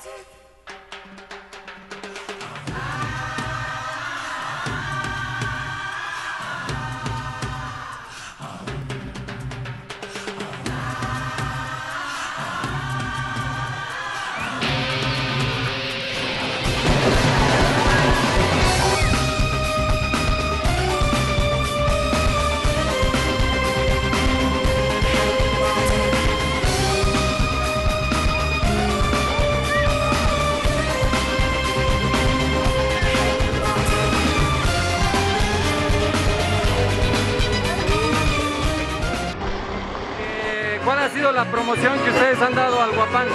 ¿Cuál ha sido la promoción que ustedes han dado al Huapango?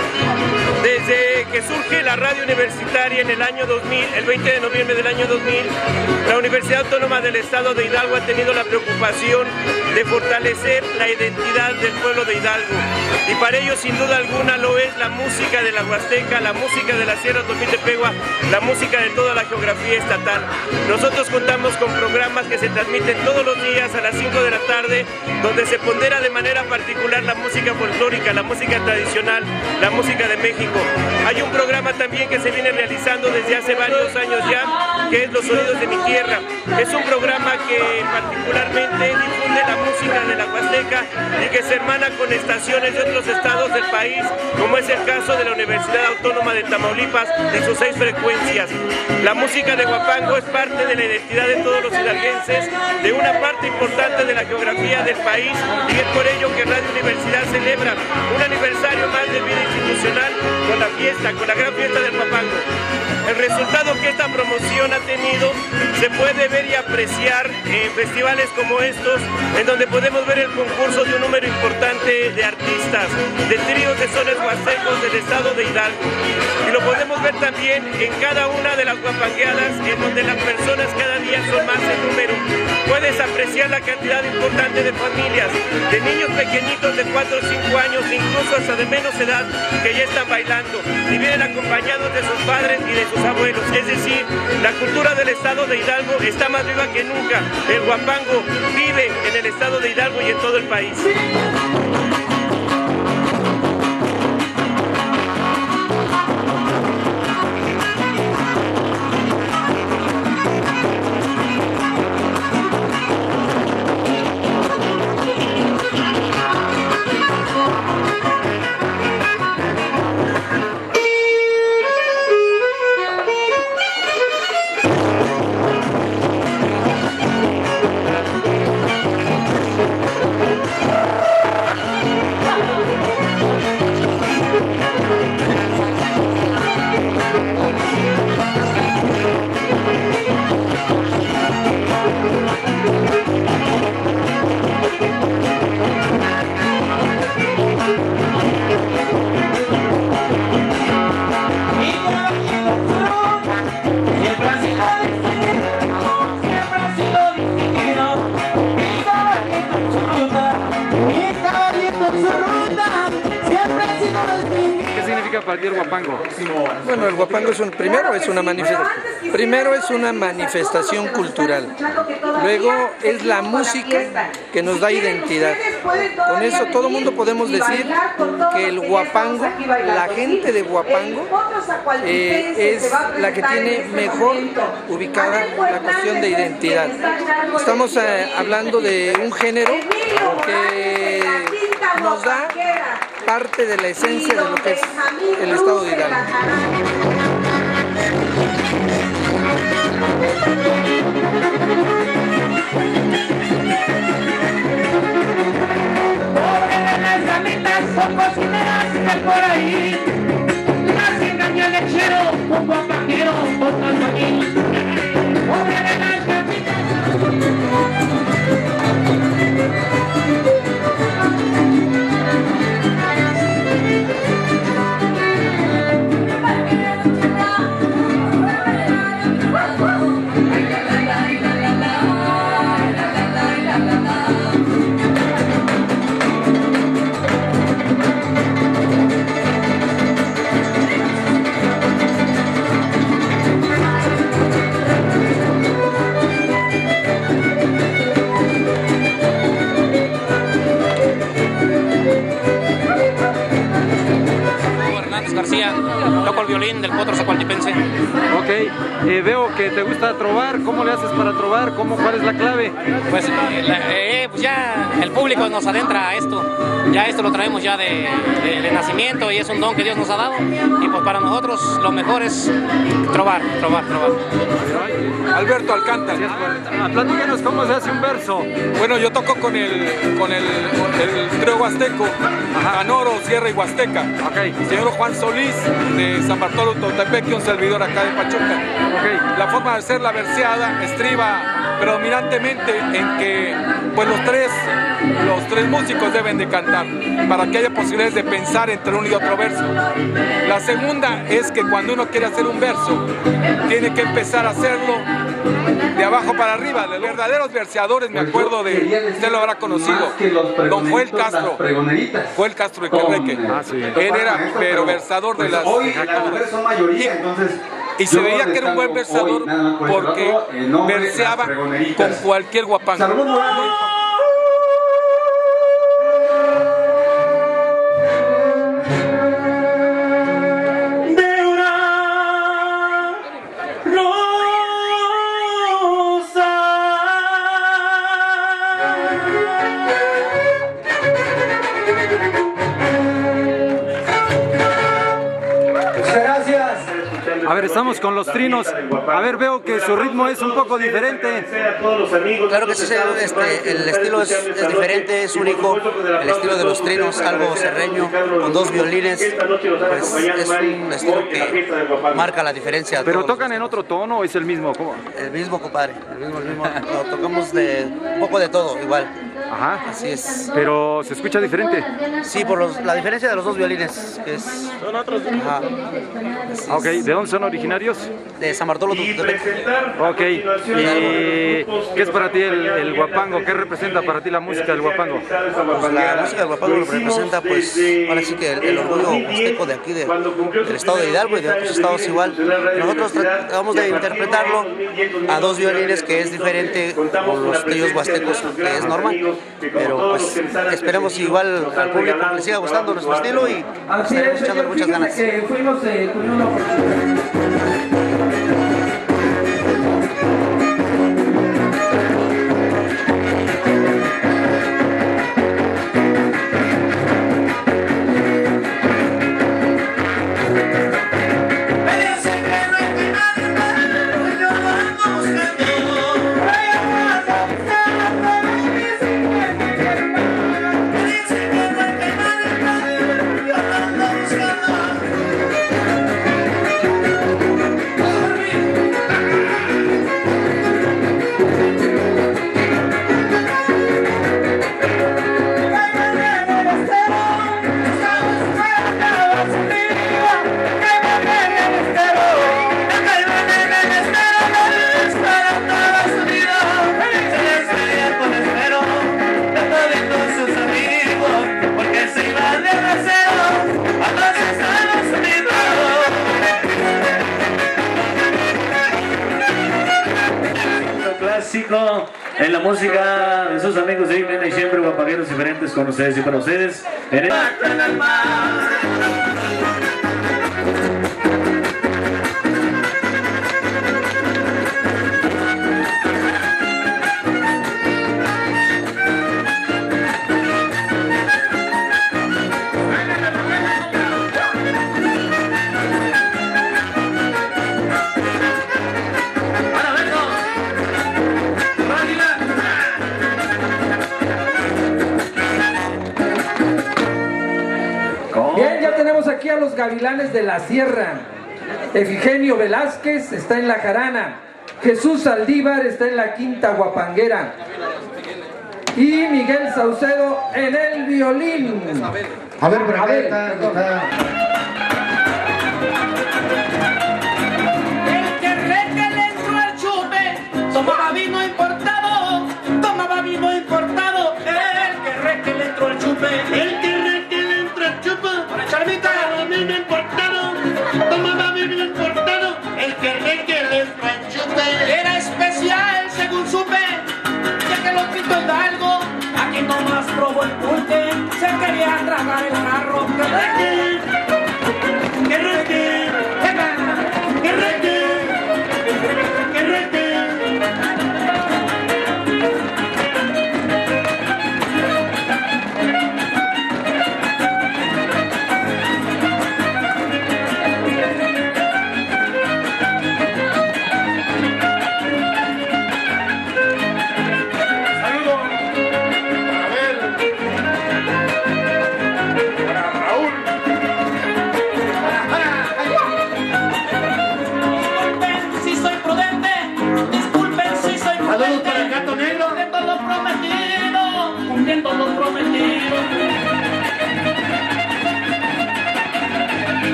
Desde que surge la radio universitaria en el año 2000, el 20 de noviembre del año 2000, la Universidad Autónoma del Estado de Hidalgo ha tenido la preocupación de fortalecer la identidad del pueblo de Hidalgo. Y para ello, sin duda alguna, lo es la música de la Huasteca, la música de la Sierra Topiltepegua, la música de toda la geografía estatal. Nosotros contamos con programas que se transmiten todos los días a las 5 de la tarde, donde se pondera de manera particular la música folclórica, la música tradicional, la música de México. Hay un programa también que se viene realizando desde hace varios años ya, que es Los Sonidos de mi Tierra. Es un programa que particularmente difunde la música de la Huasteca y que se hermana con estaciones de otros estados del país, como es el caso de la Universidad Autónoma de Tamaulipas y sus 6 frecuencias. La música de Huapango es parte de la identidad de todos los hidalguenses, de una parte importante de la geografía del país, y es por ello que Radio Universidad celebra un aniversario más de vida institucional con la fiesta, con la gran fiesta del Huapango. El resultado que esta promoción ha tenido se puede ver y apreciar en festivales como estos, en donde podemos ver el concurso de un número importante de artistas, de tríos de sones huastecos del estado de Hidalgo. Y lo podemos ver también en cada una de las huapangueadas, en donde las personas cada día son más en número. Puedes apreciar la cantidad importante de familias, de niños pequeñitos de 4 o 5 años, incluso hasta de menos edad, que ya están bailando y vienen acompañados de sus padres y de sus abuelos. Es decir, la cultura del estado de Hidalgo está más viva que nunca. El Huapango vive en el estado de Hidalgo y en todo el país. ¿Qué significa para ti el Huapango? Bueno, el Huapango primero es una manifestación cultural. Luego es la música que nos da identidad. Con eso todo el mundo podemos decir que el Huapango, la gente de Huapango, es la que tiene mejor ubicada la cuestión de identidad. Estamos hablando de un género que nos da parte de la esencia de lo que es el estado de Hidalgo. Las ramitas son cocineras que por ahí las engaña el lechero, un guapanguero, otro aquí. Las ramitas. Hernández García, toco el violín del Potro Zacualtipense. Ok, veo que te gusta trovar. ¿Cómo le haces para trovar? ¿Cuál es la clave? Pues, pues ya el público nos adentra a esto. Ya esto lo traemos ya de nacimiento y es un don que Dios nos ha dado. Y pues para nosotros lo mejor es trovar. Alberto Alcántara. Platícanos cómo se hace un verso. Bueno, yo toco con el trío huasteco, Canoro, Sierra y Huasteca. Okay. Señor Juan Solís de San Bartolo Totepec y un servidor acá de Pachuca. Okay. La forma de hacer la verseada estriba predominantemente en que pues los tres músicos deben de cantar para que haya posibilidades de pensar entre uno y otro verso. La segunda es que cuando uno quiere hacer un verso tiene que empezar a hacerlo de abajo para arriba. Los verdaderos verseadores, me acuerdo de, usted lo habrá conocido, don Joel Castro de Querreque. Él era pero versador de las... Hoy las mujeres son mayoría, entonces... Y se veía que era un buen versador porque verseaba con cualquier guapango. A ver, estamos con los trinos. A ver, veo que su ritmo es un poco diferente. Claro que sí, el estilo es diferente, es único. El estilo de los trinos, algo serreño, con dos violines, pues es un estilo que marca la diferencia. ¿Pero tocan en otro tono o es el mismo? ¿Cómo? El mismo, compadre, el mismo. Lo tocamos un poco de todo, igual. Ajá. Así es. ¿Pero se escucha diferente? Sí, por la diferencia de los dos violines, que es... Son otros. Ajá. Ok, ¿de dónde son originarios? De San Bartolo. Ok, ¿y qué es para ti el guapango? ¿Qué representa para ti la música del guapango? Pues la música del guapango representa, pues, ahora sí que el orgullo huasteco de aquí, del estado de Hidalgo y de otros estados igual. Nosotros tratamos de interpretarlo a dos violines, que es diferente con los tríos huastecos, que es normal. Pero pues esperemos igual al público que le siga gustando nuestro estilo y estaremos echándole muchas ganas. En la música de sus amigos de Imena y siempre guapangueros diferentes con ustedes y para ustedes. Bien, ya tenemos aquí a los Gavilanes de la Sierra. Efigenio Velázquez está en la jarana. Jesús Saldívar está en la quinta guapanguera. Y Miguel Saucedo en el violín. A ver, El que le entró al chupe, tomaba vino importado, tomaba vino importado. El que le entró al chupe, el que le entró al chupe, para Charmita, vino importado, tomaba vino importado. El que le entró al chupe era especial, según supe, ya que lo quitó Hidalgo, aquí nomás probó el pulque, se quería tragar el jarro.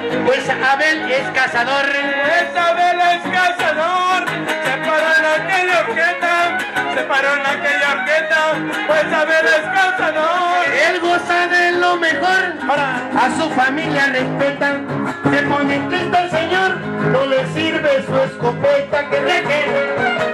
pues Abel es cazador. Pues Abel es cazador, se paró en aquella orquesta, se paró en aquella orquesta, pues Abel es cazador. Él goza de lo mejor, a su familia respeta, se pone triste el señor, no le sirve su escopeta que requiere.